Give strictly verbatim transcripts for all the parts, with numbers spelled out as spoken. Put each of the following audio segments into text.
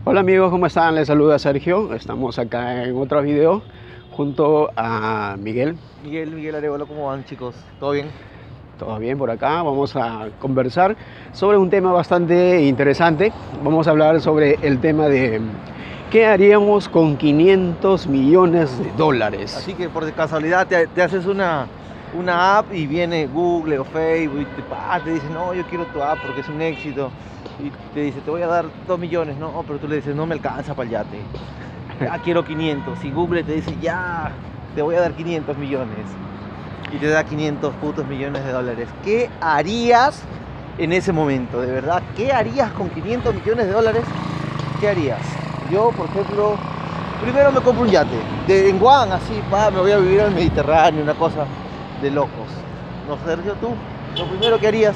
Hola amigos, ¿cómo están? Les saluda Sergio. Estamos acá en otro video junto a Miguel. Miguel, Miguel Arevalo, ¿cómo van, chicos? ¿Todo bien? Todo bien por acá. Vamos a conversar sobre un tema bastante interesante. Vamos a hablar sobre el tema de qué haríamos con quinientos millones de dólares. Así que por casualidad te, te haces una, una app y viene Google o Facebook y te, pa, te dice, no, yo quiero tu app porque es un éxito. Y te dice, te voy a dar dos millones, no, pero tú le dices, no me alcanza para el yate. Ya quiero quinientos. Y Google te dice, ya, te voy a dar quinientos millones. Y te da quinientos putos millones de dólares. ¿Qué harías en ese momento? De verdad, ¿qué harías con quinientos millones de dólares? ¿Qué harías? Yo, por ejemplo, primero me compro un yate. De, en Guam, así, pa, me voy a vivir al Mediterráneo, una cosa de locos. No, Sergio, tú, lo primero que harías.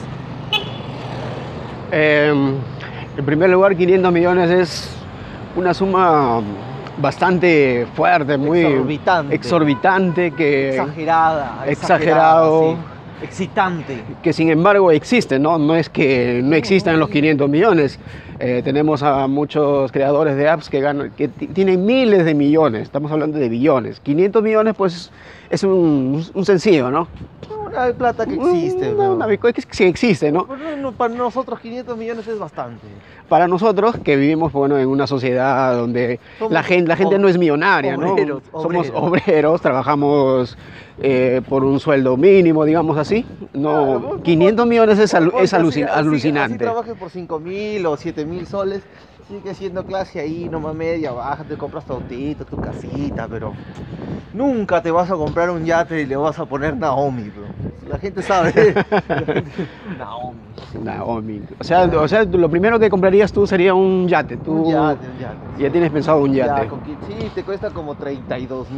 Eh, en primer lugar, quinientos millones es una suma bastante fuerte, muy exorbitante, exorbitante que, exagerada, exagerado, sí. Excitante. Que sin embargo existe, ¿no? No es que no existan los quinientos millones. Eh, tenemos a muchos creadores de apps que ganan, que tienen miles de millones. Estamos hablando de billones. quinientos millones, pues, es un, un sencillo, ¿no? Una plata que existe. Una, una, una, que sí existe, ¿no? No, para nosotros quinientos millones es bastante. Para nosotros que vivimos, bueno, en una sociedad donde somos la gente, la gente no es millonaria, obreros, ¿no? Obreros. Somos obreros, trabajamos eh, por un sueldo mínimo, digamos así. No, claro, quinientos millones es, alu es alucin así, alucinante. Así trabajes por cinco mil o siete mil soles, sigue siendo clase ahí, nomás media baja, te compras tu autito, tu casita, pero nunca te vas a comprar un yate y le vas a poner Naomi, bro. La gente sabe. La gente... Naomi. Naomi. O sea, o sea, lo primero que comprarías tú sería un yate. Tú un yate, un yate. Ya sí. Tienes pensado un yate. Ya, con que, sí, te cuesta como treinta y dos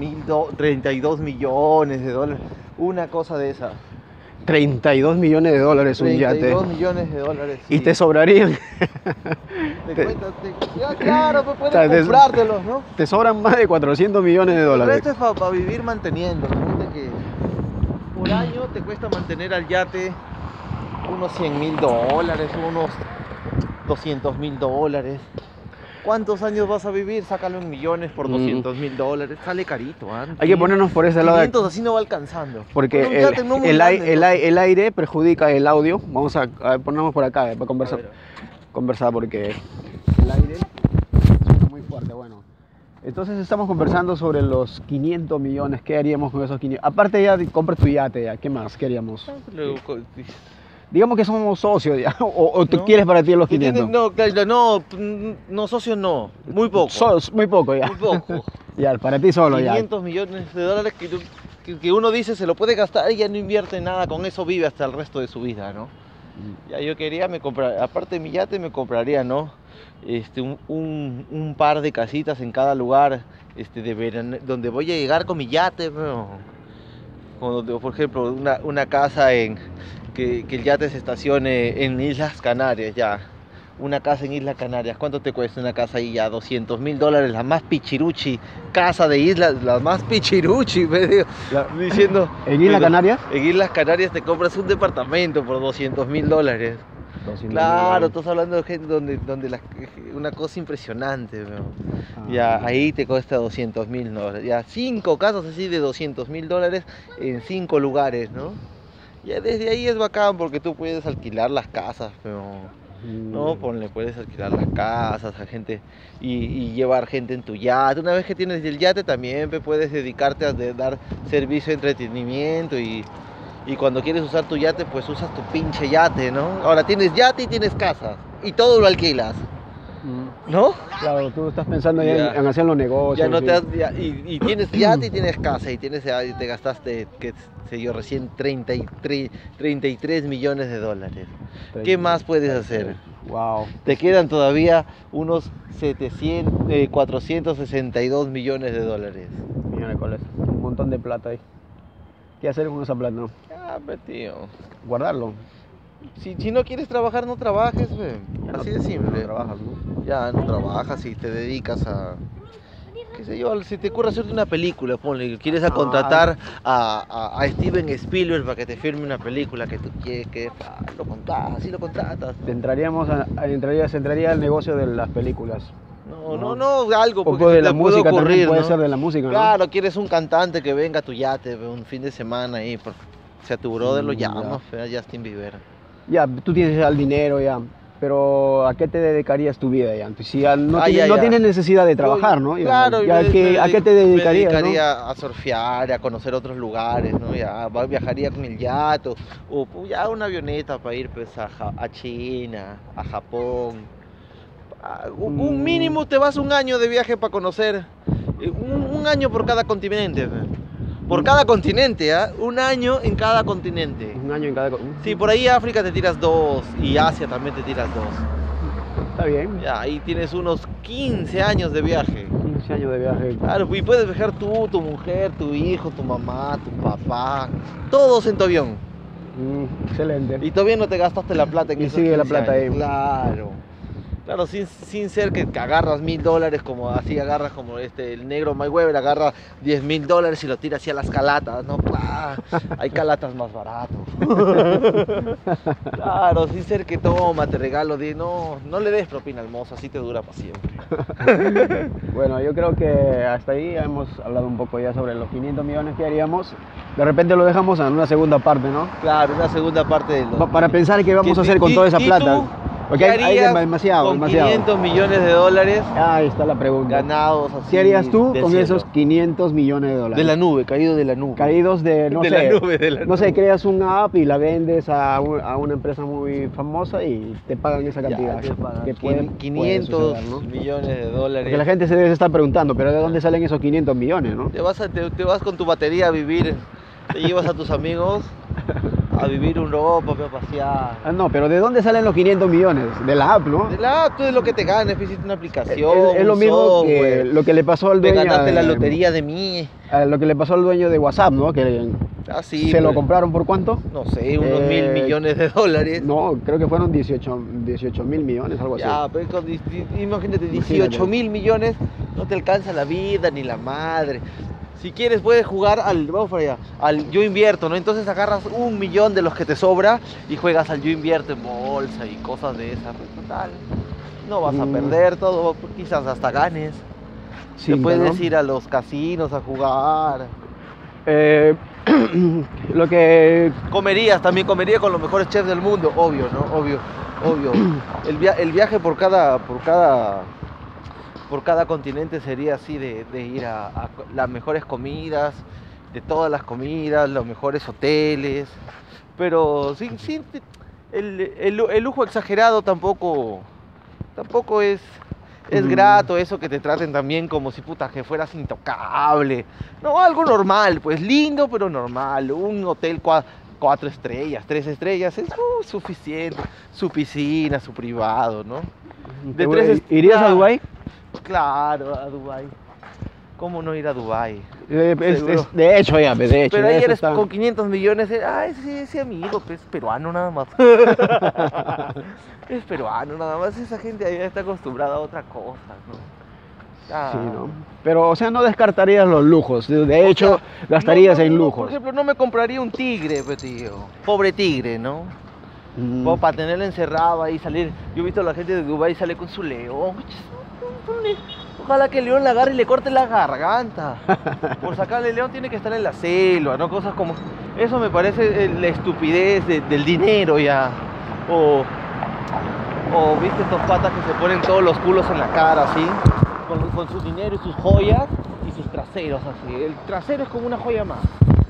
millones de dólares. Una cosa de esa. treinta y dos millones de dólares un yate. treinta y dos millones de dólares. Sí. Y te sobrarían. Te te... Cuenta, te... Ya, claro, pues puedes o sea, comprártelos, ¿no? Te sobran más de cuatrocientos millones de dólares. Pero esto es para pa vivir manteniendo. Fíjate que por año te cuesta mantener al yate unos cien mil dólares, unos doscientos mil dólares. ¿Cuántos años vas a vivir? Sácalo en millones por doscientos mil dólares. Sale carito, ¿eh? Hay que ponernos por ese lado. quinientos así no va alcanzando. Porque el, el, no el, grande, el, el aire perjudica el audio. Vamos a, a ponernos por acá para conversar. Conversar porque el aire es muy fuerte. Bueno, entonces estamos conversando sobre los quinientos millones. ¿Qué haríamos con esos quinientos? Aparte ya de comprar tu yate, ya. ¿Qué más? ¿Qué haríamos? Luego, digamos que somos socios ya, o, o tú ¿no? quieres para ti los quinientos. No, claro, no, no, socios no, muy poco. So, muy poco ya. Muy poco. Ya, para ti solo quinientos ya. quinientos millones de dólares que, que, que uno dice se lo puede gastar y ya no invierte nada, con eso vive hasta el resto de su vida, ¿no? Mm. Ya yo quería, me comprar, aparte de mi yate me compraría, ¿no? Este, un, un, un par de casitas en cada lugar, este, de verano, donde voy a llegar con mi yate, ¿no? Como, por ejemplo, una, una casa en... Que, que el yate se estacione en Islas Canarias ya. Una casa en Islas Canarias. ¿Cuánto te cuesta una casa ahí ya? doscientos mil dólares. La más pichiruchi. Casa de islas. La más pichiruchi. Me digo, la, diciendo, ¿En Islas Canarias? En Islas Canarias te compras un departamento por doscientos mil dólares. Claro, estás hablando de gente donde, donde la, una cosa impresionante. Ah, ya, ahí te cuesta doscientos mil dólares. Ya, cinco casas así de doscientos mil dólares en cinco lugares, ¿no? Ya desde ahí es bacán porque tú puedes alquilar las casas, pero no, ponle, puedes alquilar las casas a gente y, y llevar gente en tu yate. Una vez que tienes el yate también puedes dedicarte a de dar servicio de entretenimiento y, y cuando quieres usar tu yate pues usas tu pinche yate, ¿no? Ahora tienes yate y tienes casa y todo lo alquilas, ¿no? Claro, tú estás pensando ya, ya en, en hacer los negocios. Ya no te has, ya, y, y tienes yate y tienes casa y tienes y te gastaste, qué sé yo, recién treinta y tres millones de dólares. ¿Qué más puedes hacer? Wow. Te quedan todavía unos setecientos, eh, cuatrocientos sesenta y dos millones de dólares. Miércoles, un montón de plata ahí. ¿Qué hacer con esa plata? Ah, pero tío. Guardarlo. Si, si no quieres trabajar, no trabajes, ve. Así no, de simple. No trabajas, ¿no? Ya no trabajas y te dedicas a... qué sé yo, si te ocurre hacerte una película, ponle, quieres a contratar a, a, a Steven Spielberg para que te firme una película que tú quieres, que ah, lo contratas, así lo contratas. Te entraríamos a, a, entrarías, entraría al negocio de las películas. No, no, no, algo Un porque poco se de te la puede música también, ocurrir, puede ¿no? ser de la música, ¿no? Claro, quieres un cantante que venga a tu yate un fin de semana ahí, por- si a tu brother lo Mm, ya. llamas, fe, a Justin Bieber. Ya, tú tienes ya el dinero ya, pero ¿a qué te dedicarías tu vida ya? Pues si ya no, Ah, tienes, ya, no ya. tienes necesidad de trabajar, Yo- ¿no? Ya, Claro, ya me- que- me ¿a qué te dedic- dedicarías, Me no? dedicaría a surfear, a conocer otros lugares, ¿no? Ya va- viajaría con el yate o, o, pues, ya una avioneta para ir pues, a, Ja- a China, a Japón. A- un un Mm. mínimo te vas un año de viaje para conocer, eh, un, un año por cada continente. Fe. Por Mm. cada continente, ¿ah? Un año en cada continente. Un año en cada... co- Sí, por ahí África te tiras dos y Asia también te tiras dos. Está bien, Ya, ahí tienes unos quince años de viaje. quince años de viaje. Claro, y puedes viajar tú, tu mujer, tu hijo, tu mamá, tu papá, todos en tu avión. Mm, excelente. Y todavía no te gastaste la plata en Y esos sigue la quince plata años. ahí. Claro. Claro, sin, sin ser que, que agarras mil dólares como así agarras como este el negro Mayweather agarra diez mil dólares y lo tira así a las calatas, ¿no? ¡Pah! Hay calatas más baratos. Claro, sin ser que toma, te regalo, di, no, no le des propina al mozo, así te dura para siempre. Bueno, yo creo que hasta ahí hemos hablado un poco ya sobre los quinientos millones que haríamos. De repente lo dejamos en una segunda parte, ¿no? Claro, una segunda parte de Pa- lo Para pensar qué vamos a hacer con ¿Y- toda esa y plata. tú? Porque ¿Qué hay, hay harías demasiado, con demasiado. quinientos millones de dólares Ahí está la pregunta. ganados así ¿Qué harías tú del con cielo? esos quinientos millones de dólares? De la nube, caído de la nube. Caídos de, no De sé, la nube, de la no sé, nube. creas una app y la vendes a, un- a una empresa muy famosa y te pagan esa Ya, cantidad. te pagan que quin- puede- puede quinientos suceder, ¿no? millones de dólares. Porque la gente se debe estar preguntando, pero ¿de dónde salen esos quinientos millones, no? Te vas, a- te, te vas con tu batería a vivir, te llevas a tus amigos a vivir Europa, a pasear. Ah, no, pero ¿de dónde salen los quinientos millones? De la app, ¿no? De la app, tú es lo que te ganas, hiciste una Es, aplicación, es lo un mismo que software, lo que le pasó al te dueño ganaste la de- lotería de mí. a lo que le pasó al dueño de WhatsApp, ¿no? Que Así, se lo pues, compraron por cuánto? no sé, unos Eh, mil millones de dólares. No, creo que fueron dieciocho mil millones, algo así. Ya, pero con dis- di- imagínate, dieciocho mil millones, no te alcanza la vida ni la madre. Si quieres puedes jugar al, vamos para allá, al yo invierto, ¿no? Entonces agarras un millón de los que te sobra y juegas al yo invierto en bolsa y cosas de esas. Total, no vas a Mm. perder todo, quizás hasta ganes. Sí, te puedes ¿no? ir a los casinos a jugar. Eh, lo que Comerías, también comería con los mejores chefs del mundo, obvio, ¿no? Obvio, obvio. El, via- el viaje por cada, por cada, por cada continente sería así de, de ir a, a co- las mejores comidas, de todas las comidas, los mejores hoteles, pero sí, sí, el, el lu- el lujo exagerado tampoco, tampoco es, es Mm. grato eso que te traten también como si puta que fueras intocable. No, algo normal, pues lindo pero normal. Un hotel cua- cuatro estrellas, tres estrellas es uh, suficiente. Su piscina, su privado, ¿no? De te- tres est- ¿Irías a claro. Dubái? Claro, a Dubái. ¿Cómo no ir a Dubái? Eh, es- Seguro. es- de hecho, ya, de hecho. Pero de ahí eso eres está. con quinientos millones, eh, ah, ese, ese amigo, pues, peruano nada más. Es peruano nada más, esa gente ahí está acostumbrada a otra cosa, ¿no? Ah. Sí, ¿no? Pero, o sea, no descartarías los lujos. De, de hecho, gastarías No, no, en no, lujos. Por ejemplo, no me compraría un tigre, pues, tío. Pobre tigre, ¿no? Mm. Como para tenerlo encerrado ahí, salir. Yo he visto a la gente de Dubái sale con su león. Ojalá que el león la agarre y le corte la garganta. Por sacarle el león tiene que estar en la selva, ¿no? Cosas como... Eso me parece eh, la estupidez de- del dinero ya. O... O viste estos patas que se ponen todos los culos en la cara así. Con, con su dinero y sus joyas y sus traseros así. El trasero es como una joya más.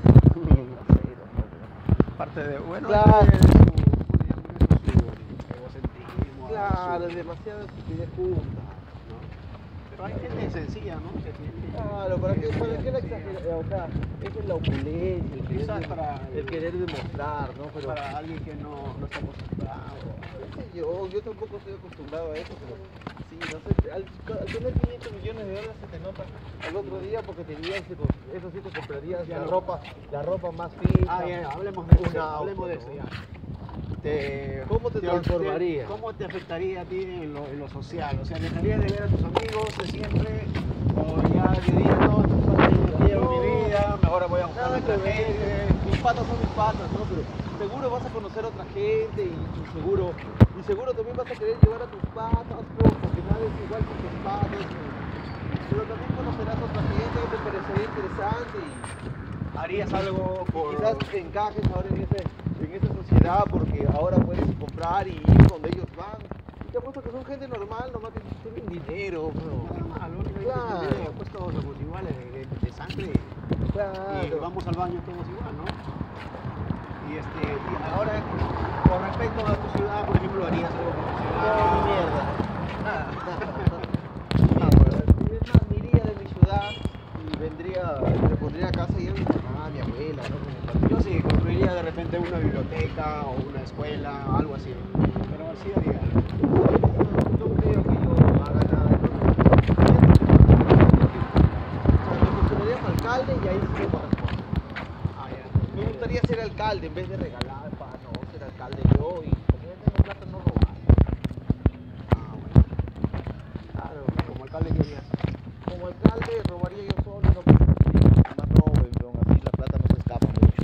Parte de, bueno, Claro. es su- su- su egocentrismo, Claro, su- es demasiada estupidez junta. Pero hay gente sencilla, ¿no? Que tiene- Claro, ¿para qué, para qué la exageración? O sea, esa es la opulencia, el querer, Quizás de- para- el querer demostrar, ¿no? Pero para alguien que no, no está acostumbrado. qué sé yo, yo tampoco estoy acostumbrado a eso, pero sí, no sé, al, al tener quinientos millones de dólares se te nota al otro día porque te dirías que con- eso sí te comprarías Ya la no. ropa, la ropa más fina. Ah, bien, hablemos de un eso. auto, Hablemos de ¿no? eso ya. Te, ¿Cómo te transformaría? ¿Cómo te afectaría a ti en lo, en lo social? O sea, ¿dejarías de ver a tus amigos de siempre? ¿O ya dirías, no, yo llevo mi vida, ahora voy a buscar Nada otra que ver, gente? mis patas son mis patas, ¿no? Pero seguro vas a conocer a otra gente y, y seguro y seguro también vas a querer llevar a tus patas, bro, porque nada es igual que tus patas. conocerás otra gente, me parecería interesante y ¿Harías algo por...? quizás te encajes ahora en, ese, en esa sociedad porque ahora puedes comprar y ir donde ellos van. Y te apuesto que son gente normal, nomás que tienen dinero, bro. Nada más, lo único que Claro. es que puestos somos iguales de, de, de sangre y Claro. vamos al baño todos igual, ¿no? Y, este, y ahora, con respecto a tu ciudad, por ejemplo, ¿harías algo por tu ciudad? No, ni mierda. Nada. Ah, bueno, es más, me iría de mi ciudad y vendría, le pondría casa y a mi mamá, a mi abuela, ¿no? Como para- Yo sí, construiría de repente una biblioteca o una escuela, algo así. Pero así haría. No creo que yo haga nada de todo. O sea, me postularía para alcalde y ahí sí me corresponde. Ah, ya. Me gustaría ser alcalde en vez de regalar, para no ser alcalde yo y como ya tengo plata no robar. Ah, bueno. Claro, Como alcalde, ¿qué harías? como alcalde robaría yo solo, no más robo, y aún así la plata no se escapa mucho.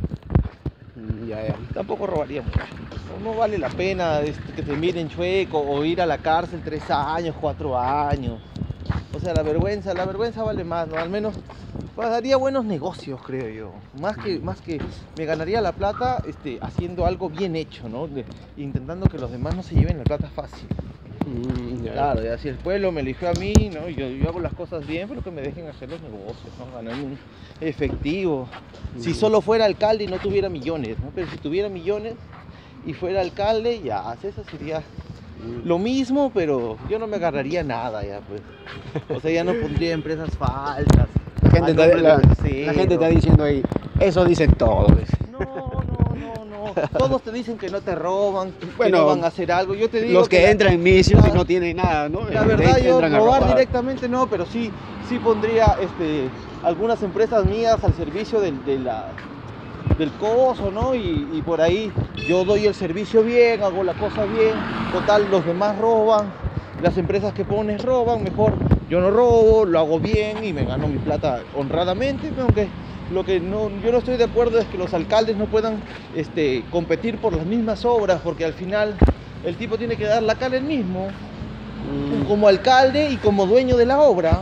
Mm, ya, ya. Tampoco robaría mucho. No, no vale la pena este, que te miren chueco o ir a la cárcel tres años, cuatro años. O sea, la vergüenza, la vergüenza vale más, ¿no? Al menos pues, haría buenos negocios, creo yo. Más que, más que me ganaría la plata este, haciendo algo bien hecho, ¿no? De- intentando que los demás no se lleven la plata fácil. Mm, ya. Claro, ya si el pueblo me eligió a mí, ¿no? Yo, yo hago las cosas bien, pero que me dejen hacer los negocios, ¿no? Ganar un efectivo. Si Mm. solo fuera alcalde y no tuviera millones, ¿no? Pero si tuviera millones y fuera alcalde, ya, eso sería Mm. lo mismo, pero yo no me agarraría nada ya, pues. O sea, ya no pondría empresas falsas. La gente, a está, nombre de la, terceros. la gente está diciendo ahí, eso dicen todos. No, no, no, no. Todos te dicen que no te roban, que Bueno, no van a hacer algo. Yo te digo Los que, la- entran en misios y la- no tienen nada, ¿no? La Eh, verdad, yo entran a robar robar. directamente no, pero sí, sí pondría este, algunas empresas mías al servicio del, de la, del coso, ¿no? Y, y por ahí yo doy el servicio bien, hago la cosa bien. Total, los demás roban, las empresas que pones roban, mejor yo no robo, lo hago bien y me gano mi plata honradamente, aunque lo que no, yo no estoy de acuerdo es que los alcaldes no puedan este, competir por las mismas obras, porque al final el tipo tiene que dar la cara él mismo Mm. como alcalde y como dueño de la obra.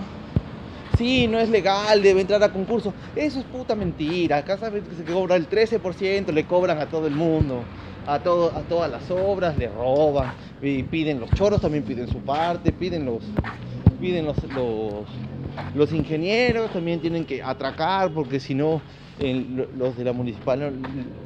Sí, no es legal, debe entrar a concurso. Eso es puta mentira. Acá sabes que se cobra el trece por ciento, le cobran a todo el mundo. A, todo, a todas las obras le roban. Y piden los choros, también piden su parte. Piden los, piden los, los, los ingenieros, también tienen que atracar, porque si no, el- los, de la municipal,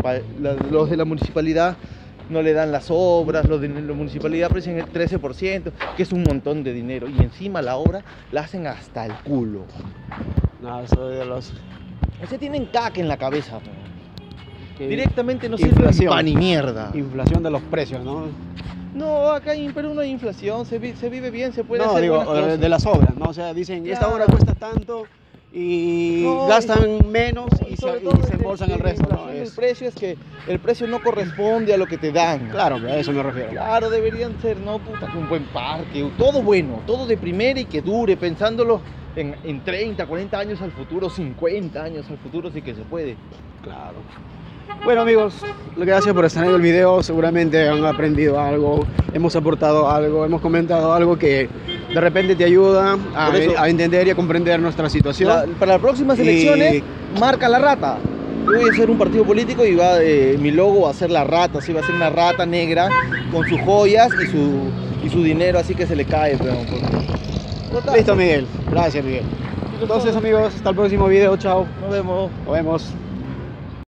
los de la municipalidad no le dan las obras, los de la municipalidad aprecian el trece por ciento, que es un montón de dinero, y encima la obra la hacen hasta el culo. No, eso de los... O sea, tienen caca en la cabeza, ¿no? que- Directamente no sirve inflación. pa' ni mierda. Inflación de los precios, ¿no? No, acá en Perú no hay inflación, se, vi- se vive bien, se puede no, hacer digo, buenas de, cosas. de las obras, ¿no? O sea, dicen, esta Claro. obra cuesta tanto y No, gastan menos No, y, sobre se, todo y se de- embolsan de el la resto, ¿no? inflación del Es- precio es que el precio no corresponde a lo que te dan. Claro, que a eso me refiero. Claro, deberían ser, no, puta, que un buen parque, todo bueno, todo de primera y que dure, pensándolo en, en treinta, cuarenta años al futuro, cincuenta años al futuro, sí que se puede. Claro. Bueno amigos, gracias por estar en el video, seguramente han aprendido algo, hemos aportado algo, hemos comentado algo que de repente te ayuda a, Por eso- a entender y a comprender nuestra situación. La- para las próximas Y- elecciones, marca la rata. Yo voy a hacer un partido político y va, eh, mi logo va a ser la rata, sí, va a ser una rata negra con sus joyas y su, y su dinero, así que se le cae, pero, porque- Total, Listo Miguel, gracias Miguel. Entonces amigos, hasta el próximo video, chao, nos vemos. nos vemos.